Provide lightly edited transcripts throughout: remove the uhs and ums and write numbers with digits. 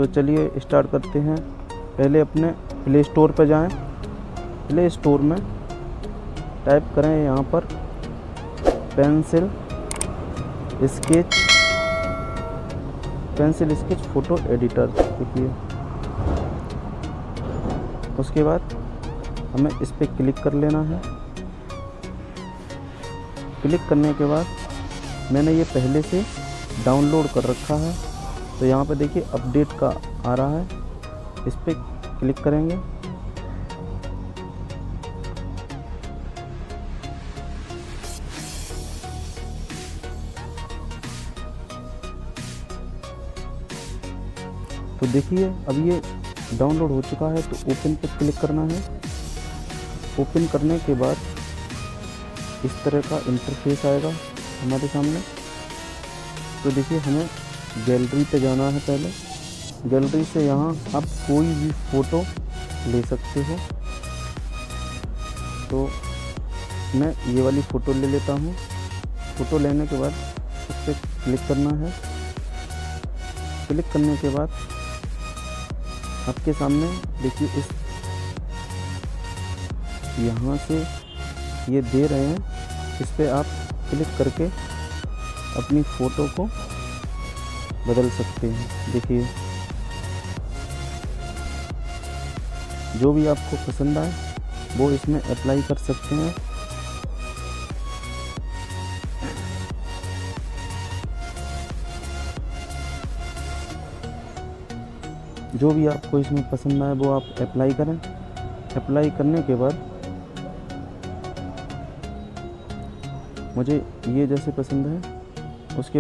तो चलिए स्टार्ट करते हैं। पहले अपने प्ले स्टोर पर जाएं। प्ले स्टोर में टाइप करें यहाँ पर पेंसिल स्केच फ़ोटो एडिटर। देखिए, उसके बाद हमें इस पर क्लिक कर लेना है। क्लिक करने के बाद मैंने ये पहले से डाउनलोड कर रखा है, तो यहाँ पे देखिए अपडेट का आ रहा है, इस पर क्लिक करेंगे। तो देखिए अब ये डाउनलोड हो चुका है, तो ओपन पे क्लिक करना है। ओपन करने के बाद इस तरह का इंटरफेस आएगा हमारे सामने। तो देखिए हमें गैलरी पे जाना है। पहले गैलरी से यहाँ आप कोई भी फ़ोटो ले सकते हो। तो मैं ये वाली फ़ोटो ले लेता हूँ। फ़ोटो लेने के बाद उस पर क्लिक करना है। क्लिक करने के बाद आपके सामने देखिए इस यहाँ से ये दे रहे हैं, इस पर आप क्लिक करके अपनी फ़ोटो को बदल सकते हैं। देखिए जो भी आपको पसंद आए वो इसमें अप्लाई कर सकते हैं। जो भी आपको इसमें पसंद आए वो आप अप्लाई करें। अप्लाई करने के बाद मुझे ये जैसे पसंद है, उसके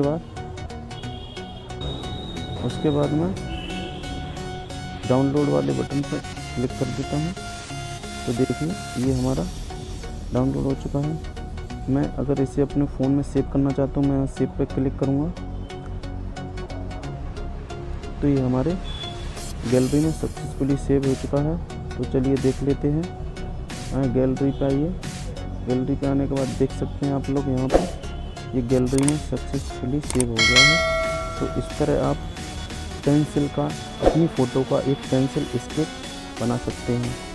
बाद मैं डाउनलोड वाले बटन पर क्लिक कर देता हूँ। तो देखिए ये हमारा डाउनलोड हो चुका है। मैं अगर इसे अपने फ़ोन में सेव करना चाहता हूँ, मैं सेव पे क्लिक करूँगा, तो ये हमारे गैलरी में सक्सेसफुली सेव हो चुका है। तो चलिए देख लेते हैं। गैलरी पे आइए। गैलरी पे आने के बाद देख सकते हैं आप लोग यहाँ पर ये गैलरी में सक्सेसफुली सेव हो गया है। तो इस तरह आप पेंसिल का अपनी फ़ोटो का एक पेंसिल स्केच बना सकते हैं।